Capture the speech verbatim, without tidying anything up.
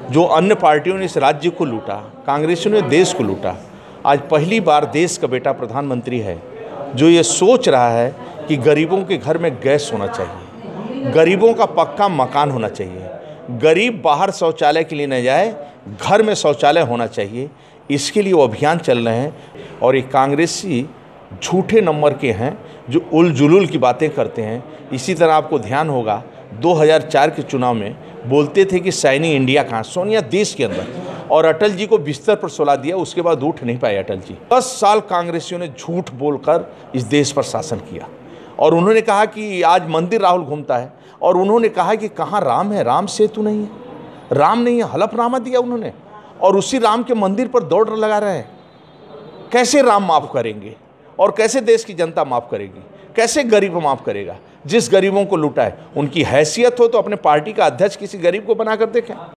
जो अन्य पार्टियों ने इस राज्य को लूटा, कांग्रेसियों ने देश को लूटा, आज पहली बार देश का बेटा प्रधानमंत्री है जो ये सोच रहा है कि गरीबों के घर में गैस होना चाहिए, गरीबों का पक्का मकान होना चाहिए, गरीब बाहर शौचालय के लिए न जाए, घर में शौचालय होना चाहिए। इसके लिए वो अभियान चल रहे हैं। और ये कांग्रेसी झूठे नंबर के हैं जो उल जुलूल की बातें करते हैं। इसी तरह आपको ध्यान होगा दो हज़ार चार के चुनाव में बोलते थे कि सैनी इंडिया कहाँ, सोनिया देश के अंदर, और अटल जी को बिस्तर पर सुला दिया। उसके बाद उठ नहीं पाए अटल जी। दस साल कांग्रेसियों ने झूठ बोलकर इस देश पर शासन किया। और उन्होंने कहा कि आज मंदिर राहुल घूमता है, और उन्होंने कहा कि कहाँ राम है, राम सेतु नहीं है, राम नहीं है, हलफनामा दिया उन्होंने, और उसी राम के मंदिर पर दौड़ लगा रहे हैं। कैसे राम माफ़ करेंगे और कैसे देश की जनता माफ़ करेगी, कैसे गरीब माफ़ करेगा? जिस गरीबों को लूटा है, उनकी हैसियत हो तो अपने पार्टी का अध्यक्ष किसी गरीब को बनाकर देखें।